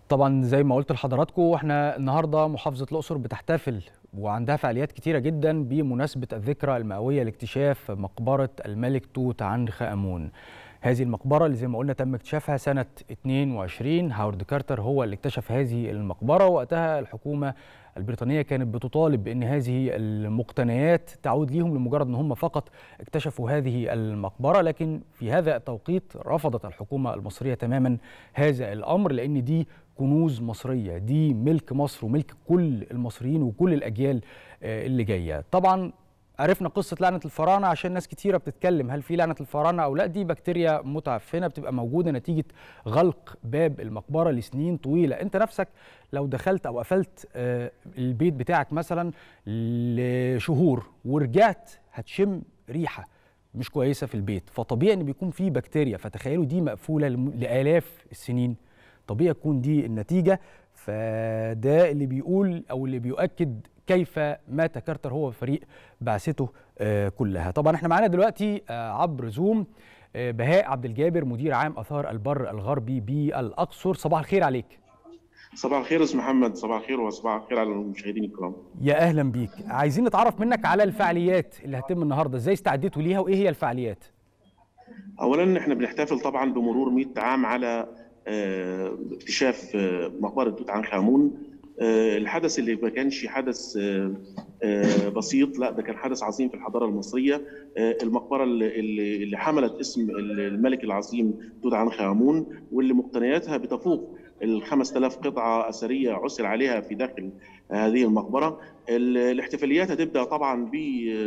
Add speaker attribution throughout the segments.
Speaker 1: طبعا زي ما قلت لحضراتكم، احنا النهارده محافظه الاقصر بتحتفل وعندها فعاليات كتيره جدا بمناسبه الذكرى المئويه لاكتشاف مقبره الملك توت عنخ امون. هذه المقبره اللي زي ما قلنا تم اكتشافها سنه 22. هاورد كارتر هو اللي اكتشف هذه المقبره، وقتها الحكومه البريطانيه كانت بتطالب بان هذه المقتنيات تعود ليهم لمجرد ان هم فقط اكتشفوا هذه المقبره، لكن في هذا التوقيت رفضت الحكومه المصريه تماما هذا الامر، لان دي كنوز مصرية، دي ملك مصر وملك كل المصريين وكل الأجيال اللي جاية. طبعا عرفنا قصة لعنة الفراعنة عشان ناس كتيرة بتتكلم هل في لعنة الفراعنة أو لا. دي بكتيريا متعفنة بتبقى موجودة نتيجة غلق باب المقبرة لسنين طويلة. أنت نفسك لو دخلت أو قفلت البيت بتاعك مثلا لشهور ورجعت هتشم ريحة مش كويسة في البيت، فطبيعي إن بيكون في بكتيريا. فتخيلوا دي مقفولة لآلاف السنين، طبيعي تكون دي النتيجة. فده اللي بيقول أو اللي بيؤكد كيف مات كارتر هو وفريق بعثته كلها. طبعا احنا معانا دلوقتي عبر زوم بهاء عبد الجابر، مدير عام آثار البر الغربي بالأقصر. صباح الخير عليك.
Speaker 2: صباح الخير استاذ محمد، صباح الخير وصباح الخير على المشاهدين الكرام.
Speaker 1: يا أهلا بيك. عايزين نتعرف منك على الفعاليات اللي هتتم النهاردة، ازاي استعديتوا ليها وإيه هي الفعاليات؟
Speaker 2: أولا احنا بنحتفل طبعا بمرور 100 عام على اكتشاف مقبرة توت عنخ آمون. الحدث اللي ما كانش حدث بسيط، لا ده كان حدث عظيم في الحضارة المصرية. المقبرة اللي حملت اسم الملك العظيم توت عنخ آمون، واللي مقتنياتها بتفوق 5000 قطعة أثرية عثر عليها في داخل هذه المقبرة. الاحتفاليات هتبدأ طبعا ب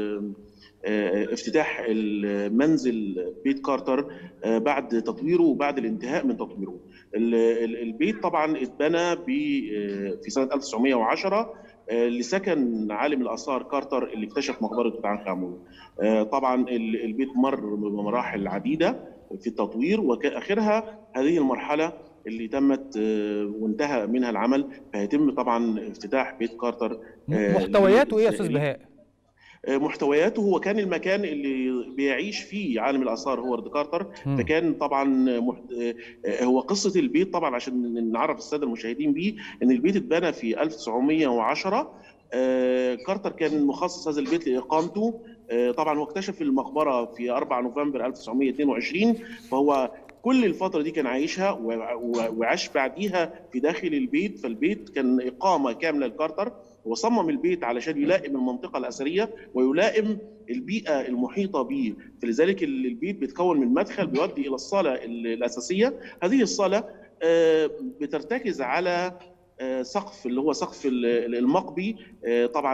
Speaker 2: افتتاح المنزل بيت كارتر بعد تطويره وبعد الانتهاء من تطويره. البيت طبعا اتبنى في سنة 1910 لسكن عالم الآثار كارتر اللي اكتشف مقبرة توت عنخ آمون. طبعا البيت مر بمراحل عديدة في التطوير، وآخرها هذه المرحلة اللي تمت وانتهى منها العمل، فيتم طبعا افتتاح بيت كارتر.
Speaker 1: محتوياته ايه يا استاذ بهاء؟
Speaker 2: محتوياته هو كان المكان اللي بيعيش فيه عالم الآثار هوارد كارتر. فكان طبعا هو قصة البيت طبعا عشان نعرف السادة المشاهدين بيه، ان البيت اتبنى في 1910. كارتر كان مخصص هذا البيت لإقامته. طبعا هو اكتشف المقبرة في 4 نوفمبر 1922، فهو كل الفترة دي كان عايشها وعاش بعديها في داخل البيت. فالبيت كان إقامة كاملة لكارتر، وصمم البيت علشان يلائم المنطقة الأثرية ويلائم البيئة المحيطة به. فلذلك البيت بيتكون من مدخل بيؤدي إلى الصالة الأساسية. هذه الصالة بترتكز على سقف اللي هو سقف المقبي. طبعا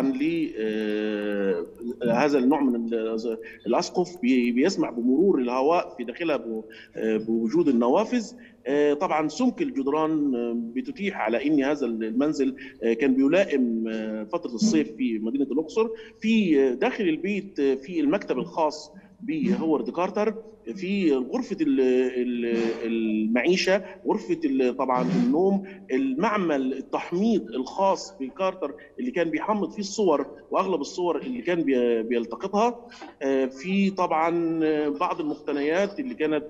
Speaker 2: لهذا النوع من الاسقف بيسمح بمرور الهواء في داخلها بوجود النوافذ. طبعا سمك الجدران بتتيح على ان هذا المنزل كان بيلائم فتره الصيف في مدينه الاقصر. في داخل البيت في المكتب الخاص بهوارد كارتر، في غرفة المعيشة، غرفة طبعا النوم، المعمل التحميض الخاص بكارتر اللي كان بيحمض فيه الصور وأغلب الصور اللي كان بيلتقطها. في طبعا بعض المقتنيات اللي كانت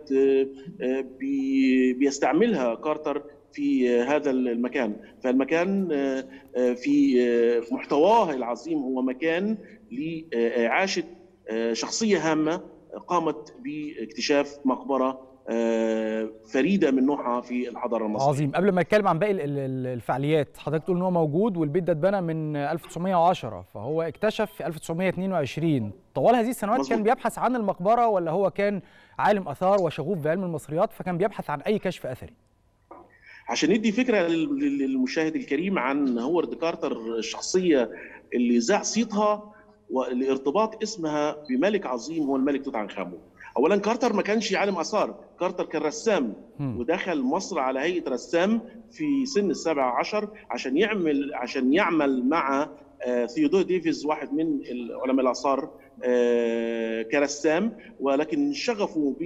Speaker 2: بيستعملها كارتر في هذا المكان. فالمكان في محتواه العظيم هو مكان لإعاشة شخصية هامة قامت باكتشاف مقبرة فريدة من نوعها في الحضارة المصرية.
Speaker 1: عظيم. قبل ما نتكلم عن باقي الفعاليات، حضرتك تقول ان هو موجود والبيت ده اتبنى من 1910، فهو اكتشف في 1922. طوال هذه السنوات مزبوط. كان بيبحث عن المقبرة ولا هو كان عالم آثار وشغوف بعلم المصريات فكان بيبحث عن أي كشف أثري؟
Speaker 2: عشان ندي فكرة للمشاهد الكريم عن هوارد كارتر، الشخصية اللي ذاع صيتها والارتباط اسمها بملك عظيم هو الملك توت عنخ آمون. اولا كارتر ما كانش عالم اثار، كارتر كان رسام ودخل مصر على هيئه رسام في سن ال17 عشان يعمل مع ثيودور ديفيز واحد من علماء الاثار كرسام. ولكن شغفه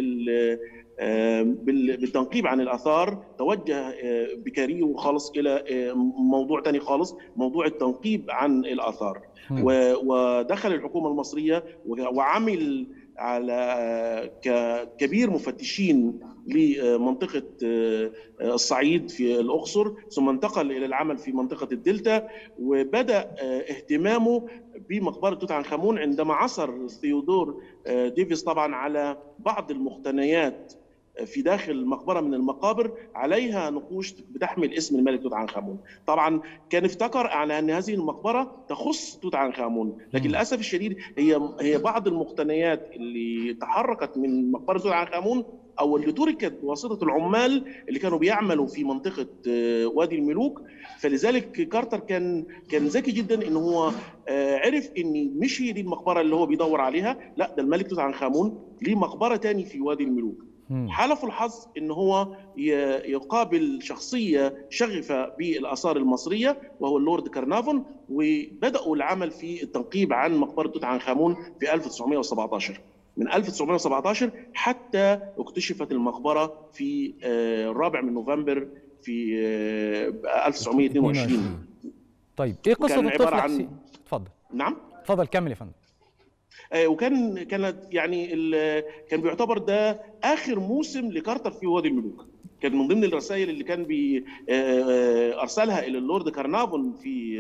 Speaker 2: بالتنقيب عن الاثار توجه بكاريره خالص الى موضوع ثاني خالص، موضوع التنقيب عن الاثار. ودخل الحكومه المصريه وعمل ككبير مفتشين لمنطقة الصعيد في الأقصر، ثم انتقل إلى العمل في منطقة الدلتا، وبدأ اهتمامه بمقبرة توت عنخ آمون عندما عثر ثيودور ديفيس طبعا على بعض المقتنيات في داخل مقبرة من المقابر عليها نقوش بتحمل اسم الملك توت عنخ آمون. طبعا كان افتكر على أن هذه المقبرة تخص توت عنخ آمون، لكن للأسف الشديد هي بعض المقتنيات اللي تحركت من مقبرة توت عنخ آمون أو اللي تركت بواسطة العمال اللي كانوا بيعملوا في منطقة وادي الملوك. فلذلك كارتر كان ذكي جدا إن هو عرف إن مش هي دي المقبرة اللي هو بيدور عليها، لا ده الملك توت عنخ آمون ليه مقبرة تاني في وادي الملوك. حالفه الحظ ان هو يقابل شخصيه شغفه بالاثار المصريه وهو اللورد كارنافون، وبداوا العمل في التنقيب عن مقبره توت عنخ آمون في 1917. من 1917 حتى اكتشفت المقبره في 4 نوفمبر في 1922.
Speaker 1: طيب ايه قصه الطفل حسين؟ اتفضل.
Speaker 2: نعم
Speaker 1: اتفضل كمل يا فندم.
Speaker 2: كانت يعني كان بيعتبر ده اخر موسم لكارتر في وادي الملوك. كان من ضمن الرسائل اللي كان ارسلها الى اللورد كارنافون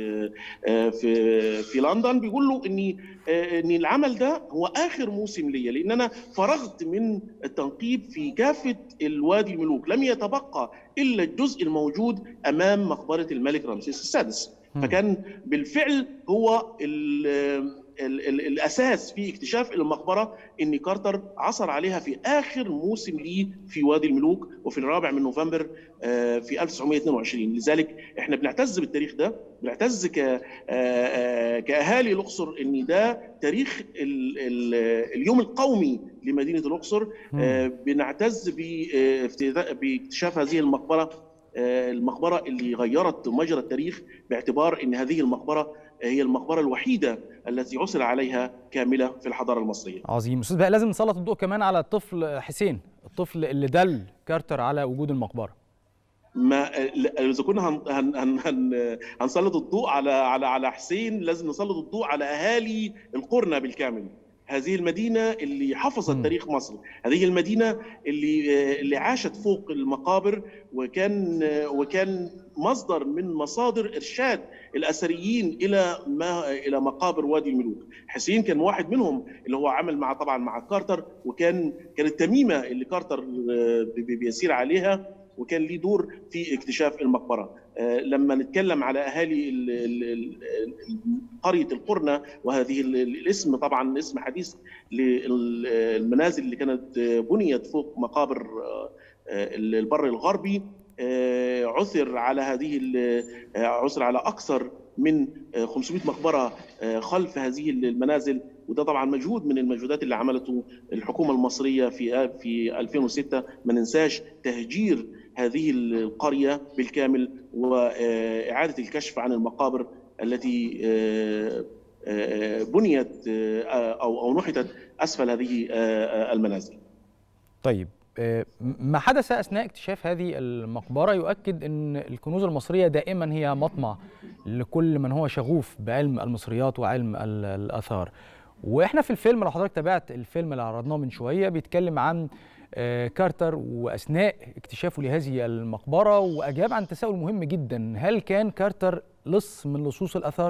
Speaker 2: في لندن، بيقول له ان العمل ده هو اخر موسم ليا، لان انا فرغت من التنقيب في كافه الوادي الملوك، لم يتبقى الا الجزء الموجود امام مقبره الملك رمسيس السادس. فكان بالفعل هو الاساس في اكتشاف المقبره ان كارتر عثر عليها في اخر موسم ليه في وادي الملوك، وفي 4 نوفمبر في 1922. لذلك احنا بنعتز بالتاريخ ده، بنعتز كاهالي الاقصر ان ده تاريخ اليوم القومي لمدينه الاقصر. بنعتز باكتشاف هذه المقبره اللي غيرت مجرى التاريخ، باعتبار ان هذه المقبره هي المقبرة الوحيدة التي عثر عليها كاملة في الحضارة المصرية.
Speaker 1: عظيم. أستاذ بهاء، لازم نسلط الضوء كمان على الطفل حسين، الطفل اللي دل كارتر على وجود المقبرة.
Speaker 2: ما إذا كنا هنسلط الضوء على حسين، لازم نسلط الضوء على أهالي القرنة بالكامل. هذه المدينة اللي حفظت تاريخ مصر، هذه المدينة اللي عاشت فوق المقابر، وكان مصدر من مصادر إرشاد الأثريين إلى مقابر وادي الملوك. حسين كان واحد منهم اللي هو عمل طبعا مع كارتر، كانت التميمة اللي كارتر بيسير عليها، وكان ليه دور في اكتشاف المقبرة. لما نتكلم على أهالي قرية القرنة، وهذه الاسم طبعا اسم حديث للمنازل اللي كانت بنيت فوق مقابر البر الغربي، عثر على أكثر من 500 مقبرة خلف هذه المنازل. وده طبعا مجهود من المجهودات اللي عملته الحكومة المصرية في 2006. ما ننساش تهجير هذه القرية بالكامل وإعادة الكشف عن المقابر التي بنيت أو نحتت أسفل هذه المنازل.
Speaker 1: طيب، ما حدث أثناء اكتشاف هذه المقبرة يؤكد أن الكنوز المصرية دائما هي مطمع لكل من هو شغوف بعلم المصريات وعلم الآثار. وإحنا في الفيلم، لو حضرتك تابعت الفيلم اللي عرضناه من شوية، بيتكلم عن كارتر وأثناء اكتشافه لهذه المقبرة، وأجاب عن تساؤل مهم جدا: هل كان كارتر لص من لصوص الآثار؟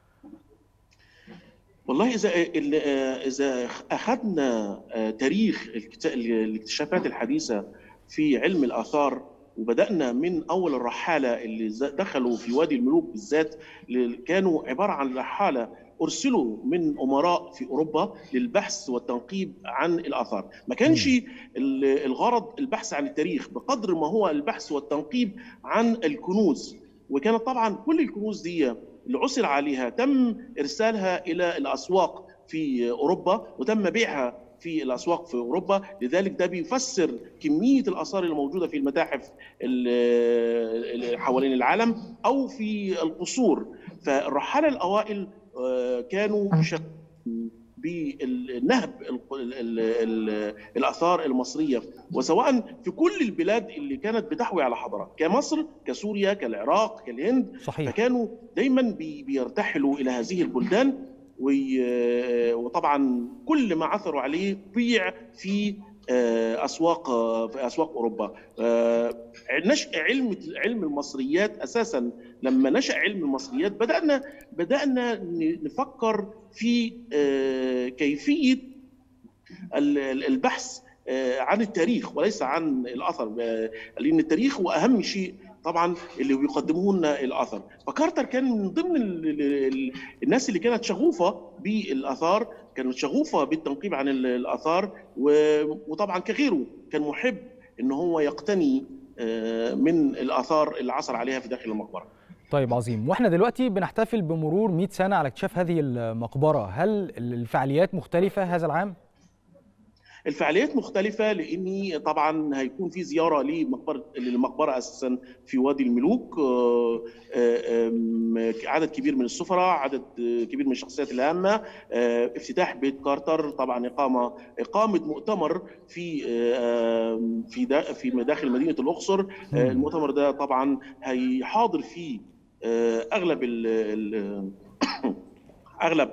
Speaker 2: والله إذا أخذنا تاريخ الاكتشافات الحديثة في علم الآثار، وبدأنا من أول الرحالة اللي دخلوا في وادي الملوك بالذات، كانوا عبارة عن رحالة أرسلوا من أمراء في أوروبا للبحث والتنقيب عن الآثار. ما كانش الغرض البحث عن التاريخ بقدر ما هو البحث والتنقيب عن الكنوز. وكانت طبعا كل الكنوز دي اللي عثر عليها تم إرسالها إلى الأسواق في أوروبا، وتم بيعها في الأسواق في أوروبا. لذلك ده بيفسر كمية الآثار الموجودة في المتاحف حوالين العالم أو في القصور. فالرحالة الأوائل كانوا بالنهب الآثار المصرية، وسواء في كل البلاد اللي كانت بتحوي على حضارات كمصر، كسوريا، كالعراق، كالهند.
Speaker 1: صحيح.
Speaker 2: فكانوا دايما بيرتحلوا إلى هذه البلدان وطبعا كل ما عثروا عليه بيع في اسواق اوروبا. نشأ علم المصريات اساسا، لما نشأ علم المصريات بدأنا نفكر في كيفية البحث عن التاريخ وليس عن الاثر، لان التاريخ هو اهم شيء طبعا اللي بيقدموه لنا الاثر. فكارتر كان من ضمن الناس اللي كانت شغوفه بالاثار، كانت شغوفه بالتنقيب عن الاثار، وطبعا كغيره كان محب ان هو يقتني من الاثار اللي عثر عليها في داخل المقبره.
Speaker 1: طيب عظيم. واحنا دلوقتي بنحتفل بمرور 100 سنه على اكتشاف هذه المقبره، هل الفعاليات مختلفه هذا العام؟
Speaker 2: الفعاليات مختلفة، لأني طبعا هيكون في زيارة للمقبرة أساسا في وادي الملوك، عدد كبير من السفراء، عدد كبير من الشخصيات الهامة، افتتاح بيت كارتر، طبعا إقامة مؤتمر في داخل مدينة الأقصر. المؤتمر ده طبعا هيحاضر فيه أغلب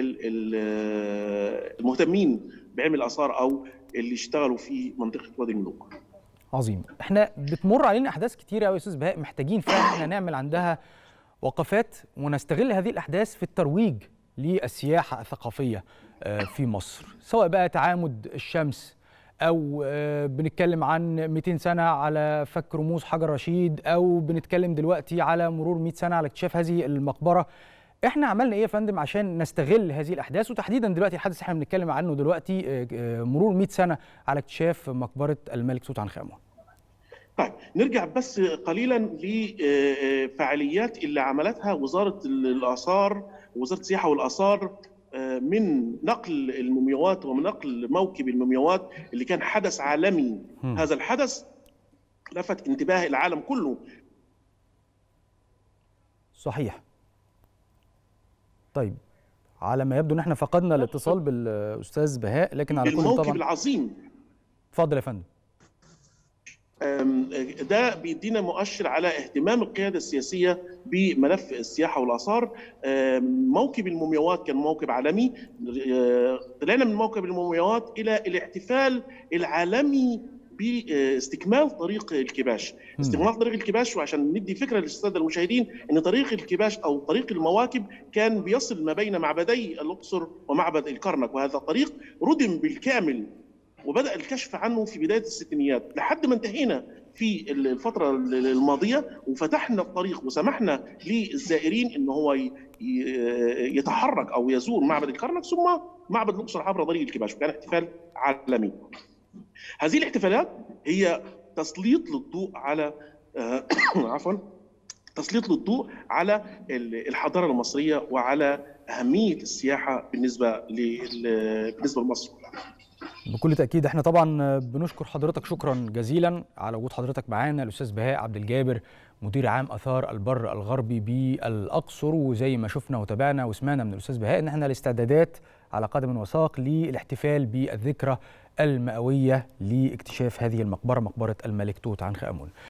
Speaker 2: المهتمين بعلم الآثار أو اللي اشتغلوا في منطقة وادي الملوك.
Speaker 1: عظيم. احنا بتمر علينا أحداث كتيرة قوي يا أستاذ بهاء، محتاجين فعلا احنا نعمل عندها وقفات ونستغل هذه الأحداث في الترويج للسياحة الثقافية في مصر، سواء بقى تعامد الشمس أو بنتكلم عن 200 سنة على فك رموز حجر رشيد، أو بنتكلم دلوقتي على مرور 100 سنة على اكتشاف هذه المقبرة. احنا عملنا ايه يا فندم عشان نستغل هذه الاحداث، وتحديدا دلوقتي الحدث اللي احنا بنتكلم عنه دلوقتي مرور 100 سنه على اكتشاف مقبره الملك توت عنخ امون؟
Speaker 2: طيب نرجع بس قليلا لفعاليات اللي عملتها وزاره الاثار ووزاره السياحه والاثار من نقل المومياوات ومن نقل موكب المومياوات اللي كان حدث عالمي. هذا الحدث لفت انتباه العالم كله.
Speaker 1: صحيح. طيب على ما يبدو ان احنا فقدنا الاتصال بالاستاذ بهاء، لكن على كل طبعا
Speaker 2: الموكب العظيم.
Speaker 1: اتفضل يا فندم.
Speaker 2: ده بيدينا مؤشر على اهتمام القياده السياسيه بملف السياحه والاثار. موكب المومياوات كان موكب عالمي، طلعنا من موكب المومياوات الى الاحتفال العالمي باستكمال طريق الكباش. استكمال طريق الكباش، وعشان ندي فكره للساده المشاهدين ان طريق الكباش او طريق المواكب كان بيصل ما بين معبدي الاقصر ومعبد الكرنك، وهذا الطريق ردم بالكامل وبدأ الكشف عنه في بداية الستينيات لحد ما انتهينا في الفترة الماضية وفتحنا الطريق وسمحنا للزائرين ان هو يتحرك او يزور معبد الكرنك ثم معبد الاقصر عبر طريق الكباش، وكان احتفال عالمي. هذه الاحتفالات هي تسليط للضوء على تسليط للضوء على الحضارة المصرية وعلى أهمية السياحة بالنسبة لمصر.
Speaker 1: بكل تأكيد. احنا طبعا بنشكر حضرتك شكرا جزيلا على وجود حضرتك معانا، الأستاذ بهاء عبد الجابر، مدير عام آثار البر الغربي بالأقصر. وزي ما شفنا وتابعنا وسمعنا من الأستاذ بهاء ان احنا الاستعدادات على قدم وساق للاحتفال بالذكرى المئوية لاكتشاف هذه المقبرة، مقبرة الملك توت عنخ آمون.